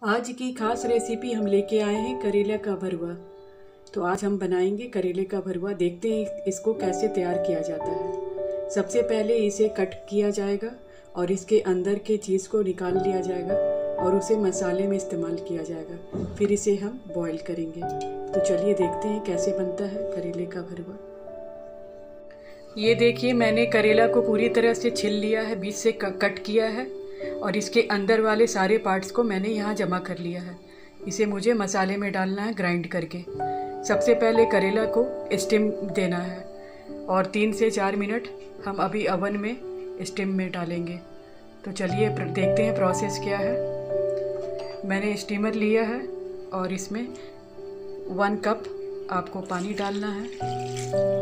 आज की खास रेसिपी हम लेके आए हैं करेले का भरवा। तो आज हम बनाएंगे करेले का भरवा। देखते हैं इसको कैसे तैयार किया जाता है। सबसे पहले इसे कट किया जाएगा और इसके अंदर के चीज़ को निकाल लिया जाएगा और उसे मसाले में इस्तेमाल किया जाएगा। फिर इसे हम बॉईल करेंगे। तो चलिए देखते हैं कैसे बनता है करेले का भरवा। ये देखिए, मैंने करेला को पूरी तरह से छिल लिया है, बीच से कट किया है और इसके अंदर वाले सारे पार्ट्स को मैंने यहाँ जमा कर लिया है। इसे मुझे मसाले में डालना है ग्राइंड करके। सबसे पहले करेला को स्टीम देना है और 3 से 4 मिनट हम अभी ओवन में स्टीम में डालेंगे। तो चलिए देखते हैं प्रोसेस क्या है। मैंने स्टीमर लिया है और इसमें 1 कप आपको पानी डालना है,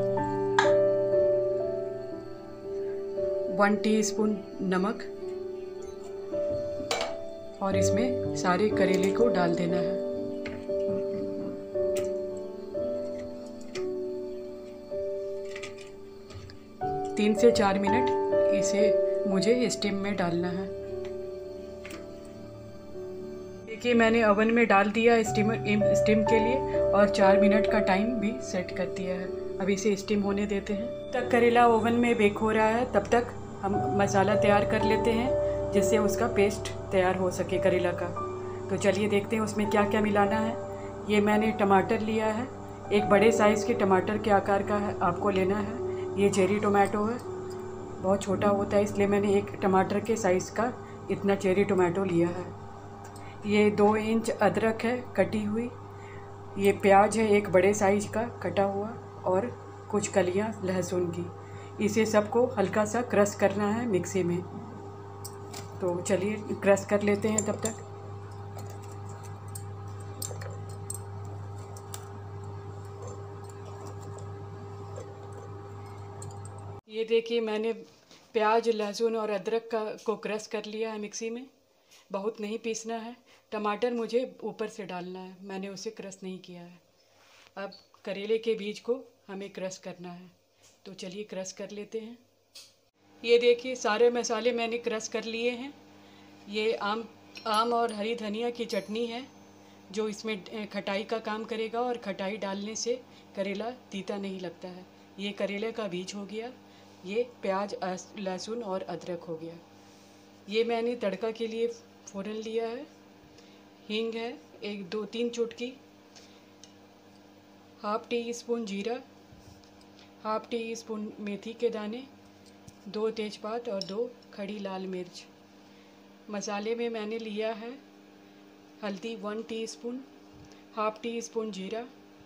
1 टीस्पून नमक और इसमें सारे करेले को डाल देना है। तीन से 4 मिनट इसे मुझे स्टीम में डालना है। देखिए, मैंने ओवन में डाल दिया स्टीम के लिए और 4 मिनट का टाइम भी सेट कर दिया है। अब इसे स्टीम होने देते हैं। तब तक करेला ओवन में बेक हो रहा है, तब तक हम मसाला तैयार कर लेते हैं जिससे उसका पेस्ट तैयार हो सके करेला का। तो चलिए देखते हैं उसमें क्या क्या मिलाना है। ये मैंने टमाटर लिया है, एक बड़े साइज़ के टमाटर के आकार का है आपको लेना है। ये चेरी टोमेटो है, बहुत छोटा होता है इसलिए मैंने एक टमाटर के साइज़ का इतना चेरी टोमेटो लिया है। ये 2 इंच अदरक है कटी हुई। ये प्याज है एक बड़े साइज़ का कटा हुआ और कुछ कलियाँ लहसुन की। इसे सबको हल्का सा क्रश करना है मिक्सी में। तो चलिए क्रश कर लेते हैं तब तक। ये देखिए, मैंने प्याज लहसुन और अदरक को क्रश कर लिया है मिक्सी में। बहुत नहीं पीसना है। टमाटर मुझे ऊपर से डालना है, मैंने उसे क्रश नहीं किया है। अब करेले के बीज को हमें क्रश करना है। तो चलिए क्रश कर लेते हैं। ये देखिए, सारे मसाले मैंने क्रश कर लिए हैं। ये आम और हरी धनिया की चटनी है जो इसमें खटाई का काम करेगा और खटाई डालने से करेला तीता नहीं लगता है। ये करेले का बीज हो गया। ये प्याज लहसुन और अदरक हो गया। ये मैंने तड़का के लिए फ़ौरन लिया है। हींग है 1-2-3 चुटकी, हाफ़ टी स्पून जीरा, हाफ़ टी स्पून मेथी के दाने, 2 तेज़पात और 2 खड़ी लाल मिर्च। मसाले में मैंने लिया है हल्दी 1 टीस्पून, हाफ़ टी स्पून जीरा,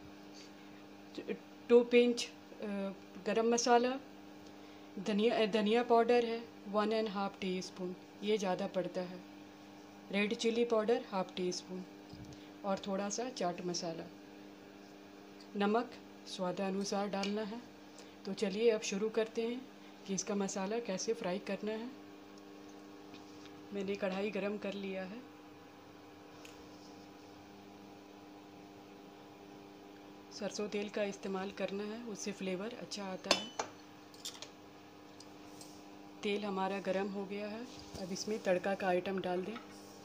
2 पिंच गरम मसाला, धनिया पाउडर है 1.5 टीस्पून, ये ज़्यादा पड़ता है। Red chilli powder half teaspoon और थोड़ा सा चाट मसाला। नमक स्वादानुसार डालना है। तो चलिए अब शुरू करते हैं कि इसका मसाला कैसे फ्राई करना है। मैंने कढ़ाई गरम कर लिया है। सरसों तेल का इस्तेमाल करना है, उससे फ्लेवर अच्छा आता है। तेल हमारा गरम हो गया है। अब इसमें तड़का का आइटम डाल दें।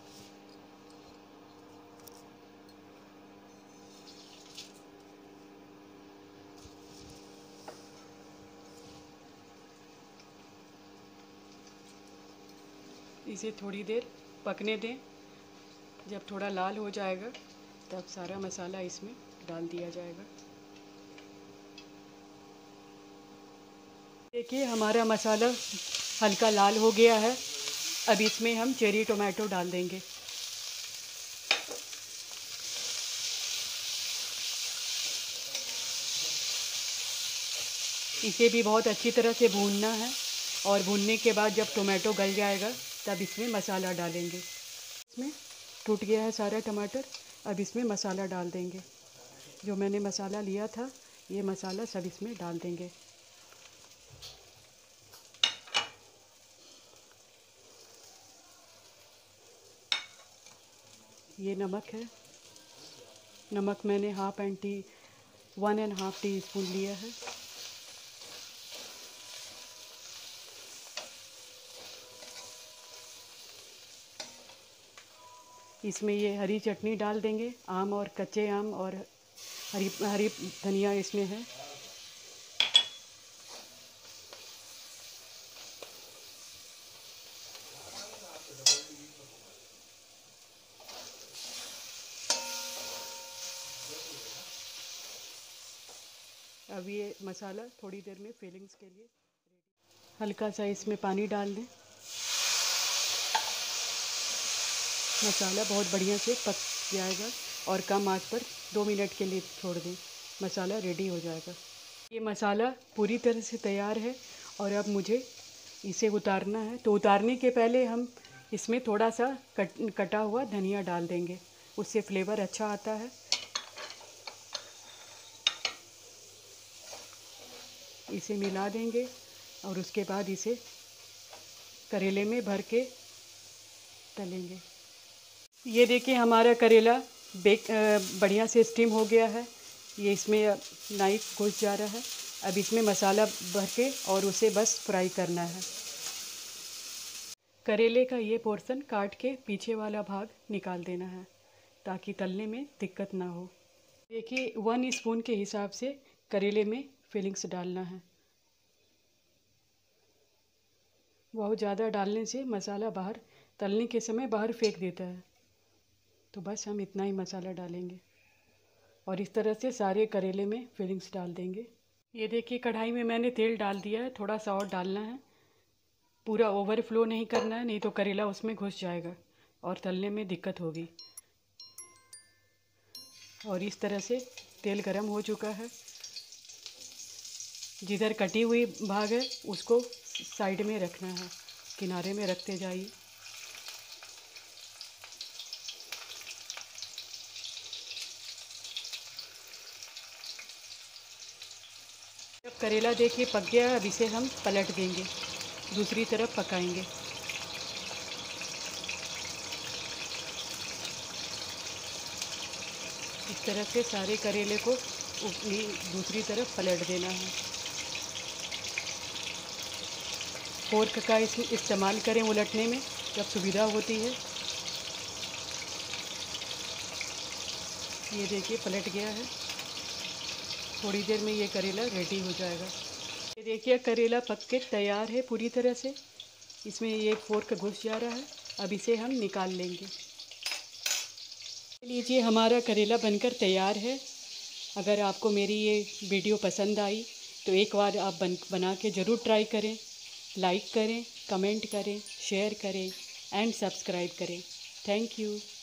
इसे थोड़ी देर पकने दें। जब थोड़ा लाल हो जाएगा तब सारा मसाला इसमें डाल दिया जाएगा। देखिए, हमारा मसाला हल्का लाल हो गया है। अब इसमें हम चेरी टोमेटो डाल देंगे। इसे भी बहुत अच्छी तरह से भूनना है और भूनने के बाद जब टोमेटो गल जाएगा तब इसमें मसाला डालेंगे। इसमें टूट गया है सारा टमाटर। अब इसमें मसाला डाल देंगे। जो मैंने मसाला लिया था ये मसाला सब इसमें डाल देंगे। ये नमक है। नमक मैंने 1.5 टीस्पून लिया है। इसमें ये हरी चटनी डाल देंगे, आम और कच्चे आम और हरी हरी धनिया इसमें है। अब ये मसाला थोड़ी देर में फिलिंग्स के लिए हल्का सा इसमें पानी डाल दें। मसाला बहुत बढ़िया से पक जाएगा और कम आंच पर 2 मिनट के लिए छोड़ दें, मसाला रेडी हो जाएगा। ये मसाला पूरी तरह से तैयार है और अब मुझे इसे उतारना है। तो उतारने के पहले हम इसमें थोड़ा सा कटा हुआ धनिया डाल देंगे, उससे फ्लेवर अच्छा आता है। इसे मिला देंगे और उसके बाद इसे करेले में भर के तलेंगे। ये देखिए हमारा करेला बढ़िया से स्टीम हो गया है। ये इसमें नाइफ घुस जा रहा है। अब इसमें मसाला भर के और उसे बस फ्राई करना है। करेले का ये पोर्शन काट के पीछे वाला भाग निकाल देना है ताकि तलने में दिक्कत ना हो। देखिए 1 स्पून के हिसाब से करेले में फिलिंग्स डालना है। बहुत ज़्यादा डालने से मसाला बाहर तलने के समय बाहर फेंक देता है, तो बस हम इतना ही मसाला डालेंगे और इस तरह से सारे करेले में फिलिंग्स डाल देंगे। ये देखिए कढ़ाई में मैंने तेल डाल दिया है, थोड़ा सा और डालना है। पूरा ओवरफ्लो नहीं करना है, नहीं तो करेला उसमें घुस जाएगा और तलने में दिक्कत होगी। और इस तरह से तेल गरम हो चुका है। जिधर कटी हुई भाग है उसको साइड में रखना है, किनारे में रखते जाइए। जब करेला देखिए पक गया है, अब इसे हम पलट देंगे, दूसरी तरफ पकाएंगे। इस तरह से सारे करेले को दूसरी तरफ पलट देना है। फोर्क का इस्तेमाल करें उलटने में जब सुविधा होती है। ये देखिए पलट गया है, थोड़ी देर में ये करेला रेडी हो जाएगा। ये देखिए करेला पक के तैयार है पूरी तरह से। इसमें ये फोर्क घुस जा रहा है, अब इसे हम निकाल लेंगे। लीजिए हमारा करेला बनकर तैयार है। अगर आपको मेरी ये वीडियो पसंद आई तो एक बार आप बना के ज़रूर ट्राई करें। लाइक करें, कमेंट करें, शेयर करें एंड सब्सक्राइब करें। Thank you.